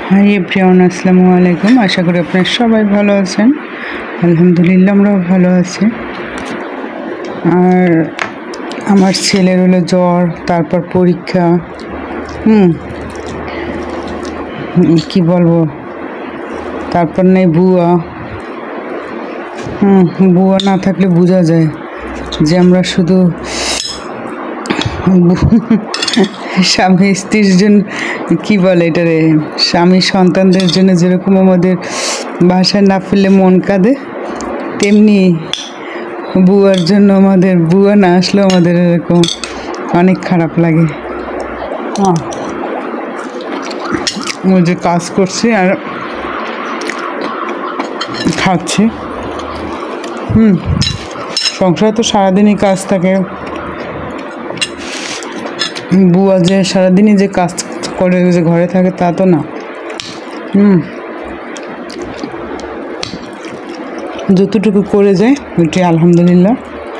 Hi everyone, আসসালামু আলাইকুম। আশা করি আপনারা সবাই ভালো আছেন। আলহামদুলিল্লাহ আমরাও ভালো আছি। আর আমার ছেলের হলো জ্বর, তারপর পরীক্ষা, কি বলবো, তারপর নেই বুয়া। বুয়া না থাকলে বোঝা যায় যে আমরা শুধু স্বামী স্ত্রীর জন্য, কি বলে এটারে, স্বামী সন্তানদের জন্য যেরকম আমাদের বাসায় না ফেললে মন কাঁদে, তেমনি বুয়ার জন্য আমাদের বুয়া না আসলেও আমাদের এরকম অনেক খারাপ লাগে। ওই যে কাজ করছি আর খাচ্ছি। সংসারে তো সারাদিনই কাজ থাকে। বুয়া যে সারাদিনই যে কাজ করে যে ঘরে থাকে তা তো না। যতটুকু করে যায় ওইটি আলহামদুলিল্লাহ।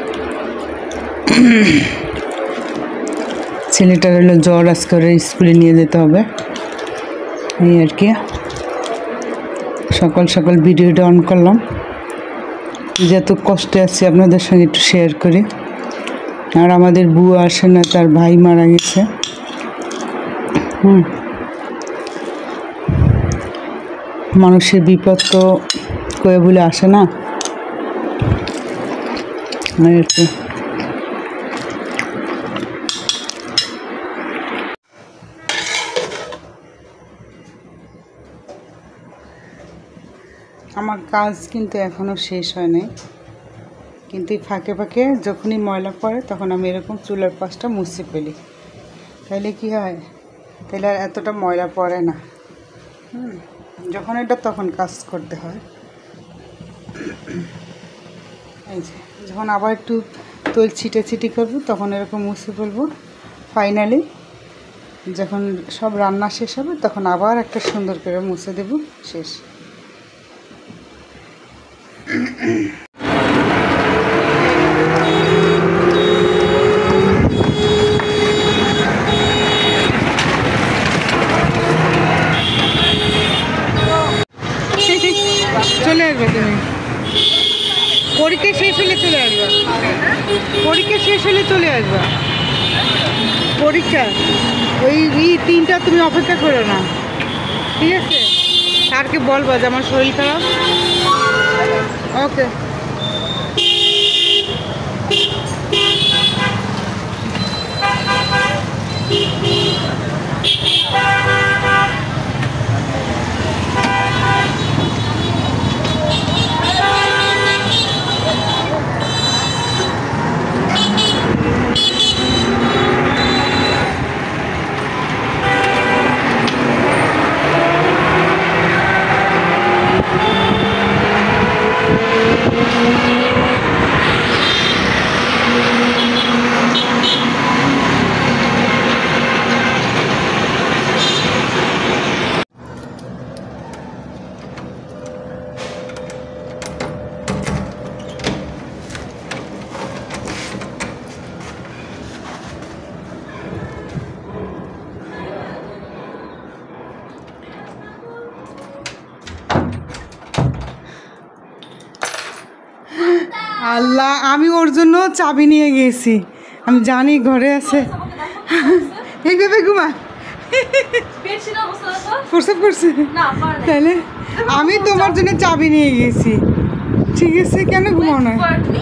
ছেলেটার হলো জ্বর, আজকে স্কুলে নিয়ে যেতে হবে, এই আর কি। সকাল সকাল ভিডিওটা অন করলাম, যত কষ্টে আছি আপনাদের সঙ্গে একটু শেয়ার করি। আর আমাদের বুয়া আসে না, তার ভাই মারা গেছে। মানুষের বিপদ তো কয়ে বলে আসে না, আর কি। আমার কাজ কিন্তু এখনও শেষ হয় নাই, কিন্তু এই ফাঁকে ফাঁকে যখনই ময়লা পড়ে তখন আমি এরকম চুলার পাশটা মুছে ফেলি। তাইলে কি হয়, তাহলে আর এতটা ময়লা পড়ে না। যখন এটা তখন কাজ করতে হয়। এই যে যখন আবার একটু তৈল ছিটি করবো তখন এরকম মুছে ফেলবো। ফাইনালি যখন সব রান্না শেষ হবে তখন আবার একটা সুন্দর করে মুছে দেব, শেষ। চলে আসবে তুমি, পরীক্ষা শেষ হলে চলে আসবে। পরীক্ষা শেষ হলে চলে আসবে। পরীক্ষা ওই 3টা তুমি অপেক্ষা করো না, ঠিক আছে? স্যারকে বলবা যে আমার শরীর খারাপ। ওকে। আল্লাহ, আমি ওর জন্য চাবি নিয়ে গেছি, আমি জানি ঘরে আছে। এইভাবে ঘুমা প্রসব করছে, তাহলে আমি তোমার জন্য চাবি নিয়ে গেছি, ঠিক আছে? কেন ঘুমাও না?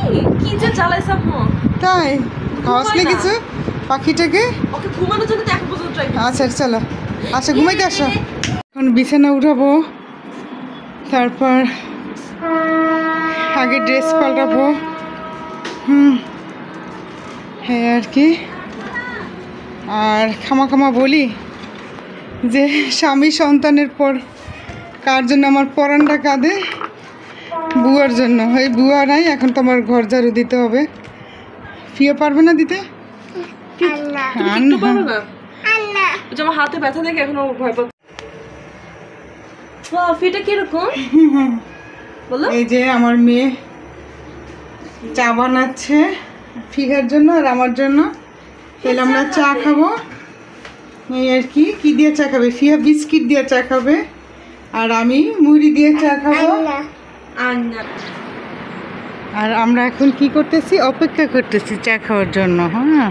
তাই খাওয়াসলে কিছু পাখিটাকে? আচ্ছা চলো, আচ্ছা ঘুমাইতে আসো। এখন বিছানা উঠাবো, তারপর আগে ড্রেস পাল্টাবো। হ্যাঁ আর কি। আর খামা বলি যে স্বামী সন্তানের পর কার জন্য আমার পরানটা কাঁদে? বুয়ার জন্য। ওই বুয়া নাই, এখন তো আমার ঘর ঝাড়ু দিতে হবে। ফিয়ে পারবে না দিতে? আমার হাতে ব্যথা দেখে এখন ভয় পাচ্ছে। কিরকম বলো? এই যে আমার মেয়ে চা বানাচ্ছে ফিগার জন্য আর আমার জন্য। তাহলে আমরা চা খাবো, এই আর কি। কি দিয়ে চা খাবে? ফিয়া বিস্কিট দিয়ে চা খাবে। আর আমি মুড়ি দিয়ে চা খাবো। আর আমরা এখন কি করতেছি, অপেক্ষা করতেছি চা খাওয়ার জন্য। হ্যাঁ,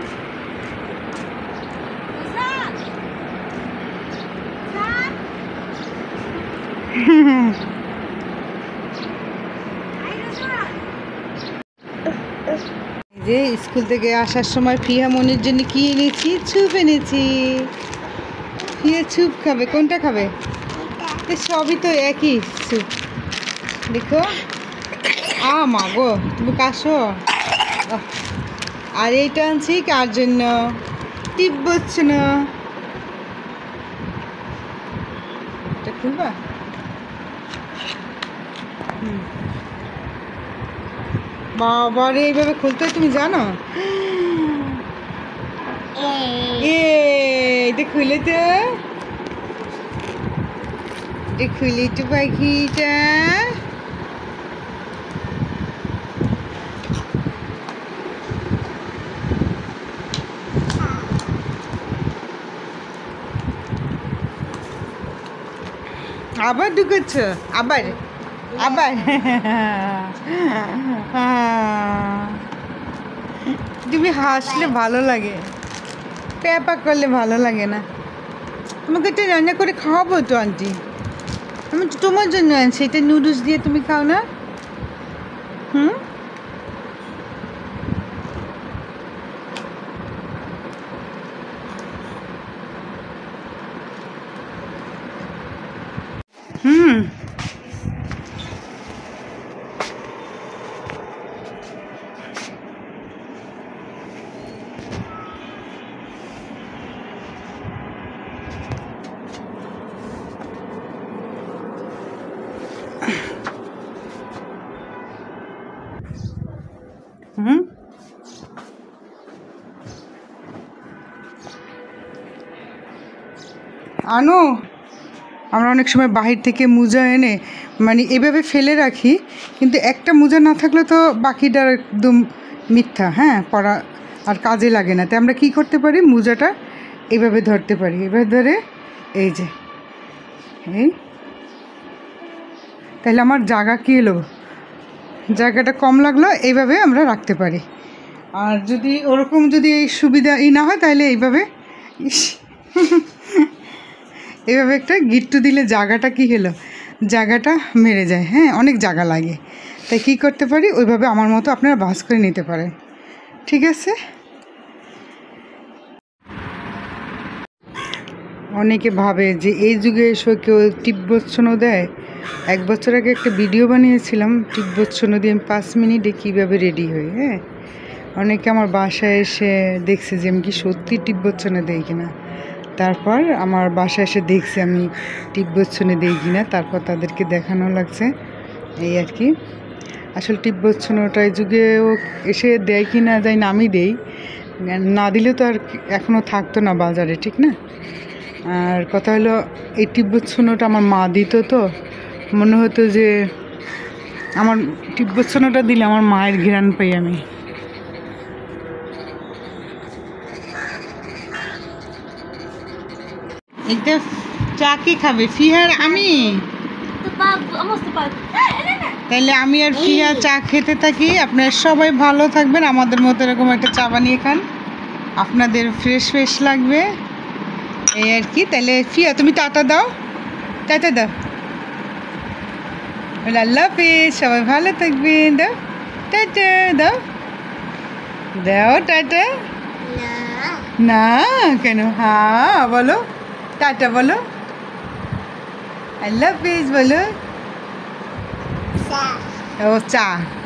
যে স্কুল থেকে আসার সময় ফিহা মনির জন্য কি এনেছি, চুপ এনেছি। ফিহা চুপ খাবে, কোনটা খাবে? সবই তো একই চুপ। দেখো, মা গো তুমি কাশো। আর এইটা আনছি কার জন্য? টিপ বসছে না, এটা খুলবা? বাবারে এইভাবে খুলতে হয়, তুমি জানো? এটা খুলে তো, এটা খুলে তো পাখিটা। আবার ঢুকেছ, আবার আবার তুমি হাসলে ভালো লাগে, প্যাপা করলে ভালো লাগে না। তোমাকে এটা রান্না করে খাওয়াবো তো আন্টি, আমি তো তোমার জন্য আনছি। এটা নুডলস দিয়ে তুমি খাও না? হুম, হুম। হুম, আনো। আমরা অনেক সময় বাহির থেকে মোজা এনে মানে এভাবে ফেলে রাখি, কিন্তু একটা মোজা না থাকলে তো বাকিটা একদম মিথ্যা। হ্যাঁ, পড়া আর কাজে লাগে না। তাই আমরা কি করতে পারি, মোজাটা এভাবে ধরতে পারি। এভাবে ধরে এই যে এই, তাহলে আমার জায়গা কী এলো, জায়গাটা কম লাগলো, এইভাবে আমরা রাখতে পারি। আর যদি ওরকম যদি এই সুবিধা না হয়, তাহলে এইভাবে এইভাবে একটা গিট্টু দিলে জায়গাটা কী হলো, জায়গাটা মেরে যায়। হ্যাঁ, অনেক জায়গা লাগে। তাই কী করতে পারি, ওইভাবে আমার মতো আপনারা ভাঁজ করে নিতে পারেন। ঠিক আছে? অনেকে ভাবে যে এই যুগে এসে কেউ টিপবচ্ছনও দেয়। 1 বছর আগে একটা ভিডিও বানিয়েছিলাম টিপবচ্ছন দিয়ে আমি 5 মিনিটে কীভাবে রেডি হই। হ্যাঁ, অনেকে আমার বাসায় এসে দেখছে যে আমি কি সত্যি টিপবচ্ছনে দেই কিনা। তারপর আমার বাসায় এসে দেখছি আমি টিপবচ্ছনে দিই কিনা, তারপর তাদেরকে দেখানো লাগছে। এই আর কি। আসলে টিপবচ্ছনটা এই যুগেও এসে দেয় কি না যায় না, আমি দেই। না দিলে তো আর এখনও থাকতো না বাজারে, ঠিক না? আর কথা হলো, এই টিপবচ্ছনটা আমার মা দিত, তো মনে হতো যে আমার টিপবচ্ছনটা দিলে আমার মায়ের ঘ্রাণ পাই আমি। এটা চা কি খাবে, ফিহার? আমি তাহলে আমি আর ফিহা চা খেতে থাকি। আপনারা সবাই ভালো থাকবেন, আমাদের মতো এরকম একটা চা বানিয়ে খান, আপনাদের ফ্রেশ ফ্রেশ লাগবে। এই আর কি। তাহলে ফিয়া তুমি টাটা দাও, টাটা দাও, আল্লাহ হাফেজ, সবাই ভালো থাকবেন। দাও টাটা, দাও দাও টাটা। না কেন? হ্যাঁ বলো, টাটা বলো, আল্লাহ হাফেজ বলো। ও চা।